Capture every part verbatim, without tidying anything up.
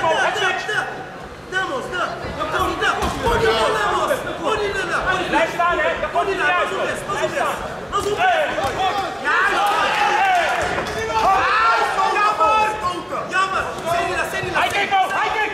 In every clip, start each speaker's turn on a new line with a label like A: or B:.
A: Damos, da. Blijf staan, hè. Dat komt niet uit. Blijf staan. Jammer. Hij kijkt ook, hij kijkt.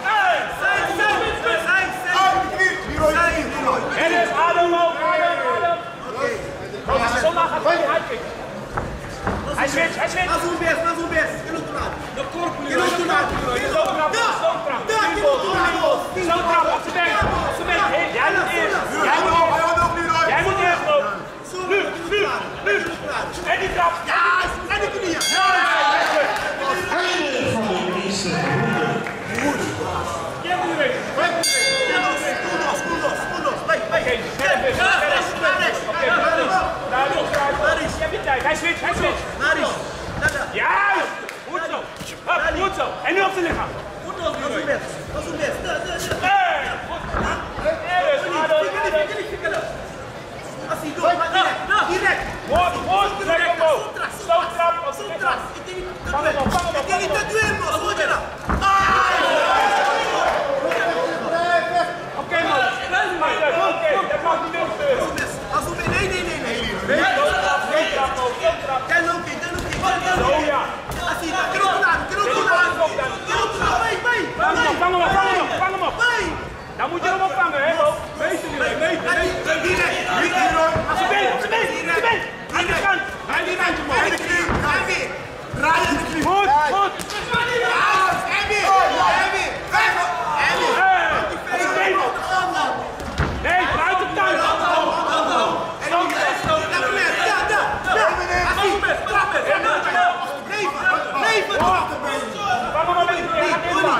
A: En dus adem ook, adem, adem. Oké. Zomaar gaat hij, hij kijkt. Hij switcht, hij switcht. Mais um beijo, mais um beijo. Que outro lado. Do corpo, que outro lado. São trap, são trap. São trap, op zijn bek. Op zijn bek. Jij moet eerst. Jij moet eerst. Jij moet eerst lopen. Nu, nu, nu. En die trap. Ja, en die knieën. Ja,
B: einde van de eerste ronde.
A: Jij moet weg. Koelos, koelos, koelos. Bij, bij. Oké, verder, verder, verder. Oké, daar is het. Je hebt je tijd. Hij switcht, hij switcht. Juist! Goed zo! Hup, goed zo! En nu op zijn lichaam! Goed zo! Als een best! Als een best! Hey! Goed! Als hij door, maar direct! Direct! Goed, goed! Trek omhoog! Stoot trap! Stoot trap! Vang hem op, vang hem op! Ik denk niet dat u hem was! Hoor je dat? Oké man! Oké, dat mag niet meer gebeuren! Als een best! Nee, nee, nee, nee! Stoot trap, stoot trap, stoot trap! Ken ook niet, ken ook niet! Zo ja! Assim, que não dá, que não dá, que não dá, vai, vai,
C: vang hem op, vang hem op, vang hem op, vang hem op. Dan moet je hem opvangen, hè, Bo.
A: Meester nu, meester. Direct, direct.
C: Op zijn been, op zijn been, op zijn been. Aan de kant.
A: Aan die kant, man. Aan de knie, draai weer. Draai aan de knie.
C: Goed, goed.
A: En weer, en weer. Weg, en weer.
C: Op zijn been. Nee, uit de tuin.
A: Stoot, stoot. Ja, ja, ja. Assim, trap het. Leven, leven.
C: Vang hem op in de inlaan.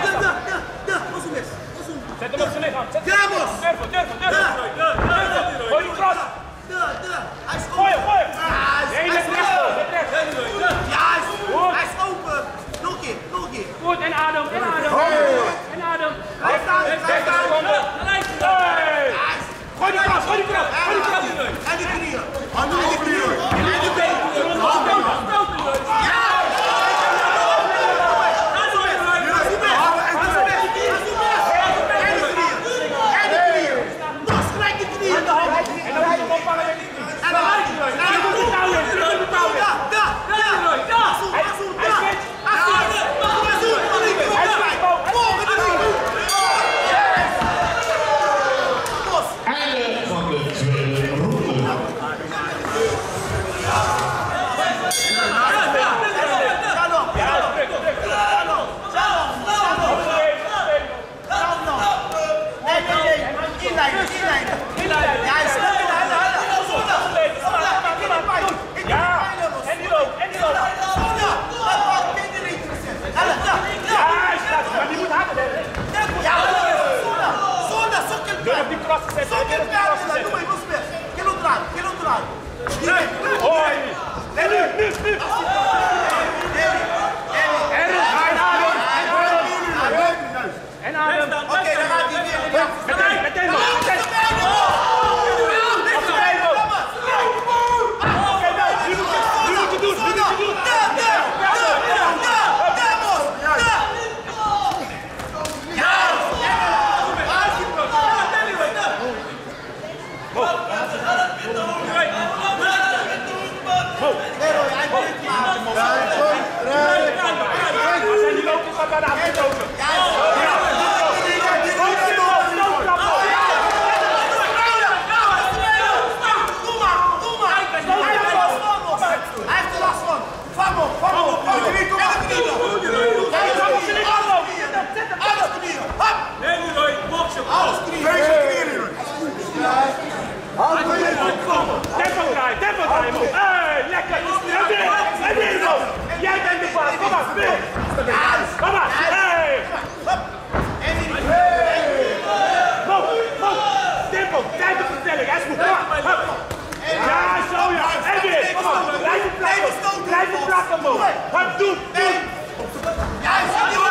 C: Zet hem op zijn lichaam.
A: Vamos!
C: Durven, durven, durven. Gooi die cross.
A: Hij is
C: Gooi hem, gooi hem.
A: Nee,
C: net rechts, net rechts.
A: Ja, hij is open. Nog een keer, nog een keer.
C: Goed, en adem, en adem. En adem.
A: Blijf staan, blijf staan.
C: Gooi die cross, gooi die cross, gooi die cross.
A: En die knieën. Handen op de knieën. En die benen. Ja!
B: Einde van de tweede ronde.
C: Durf die cross te zetten, durf die cross te zetten.
A: Que no lado, que no lado.
C: Hoi! En nu, nu, nu! En adem, en adem! En adem!
A: Oké, dan gaat hij weer.
C: Meteen, meteen nog, meteen! Op de been nog! Oké, nou, nu moet je, nu moet je doen, nu moet je doen! Als hij niet loopt, is dat bijna afgelopen.
A: Hij heeft er last van. Vang op, vang op. Kom op, kom op. Alles knieën. Hop.
C: Nee, Leroy, boksen.
A: Alles knieën. Deze knieën, Leroy.
C: Tempo draaien, tempo draaien, man. Hey, lekker. En weer, en weer, man. Jij bent de baas. Kom maar, weer. Kom maar. Hey. Mo, Mo. Tempo, tijd op de telling. Hij is goed. Kom maar. Ja, zo ja. En weer. Kom maar. Blijf het plakken. Blijf het plakken, Mo. Hup, doe, doe.
A: Juist,